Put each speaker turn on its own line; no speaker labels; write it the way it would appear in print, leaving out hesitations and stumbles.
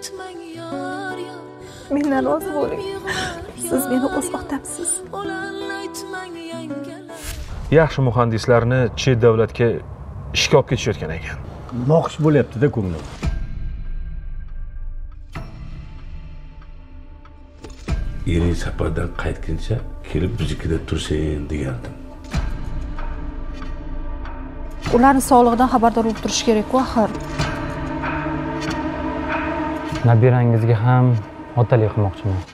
Mendan rozi bo'ling. Siz meni o'z otamsiz.
Yaxshi muhandislarni chet davlatga ishga olib ketishayotgan ekan.
Noxish bo'lyapti-da ko'nglim.
Ering safardan qaytguncha kelib biznikida tursin degandim.
Ularning sog'lig'idan xabardor bo'lib turish kerak-ku axir.
Nabirangizga ham otalik qilmoqchiman.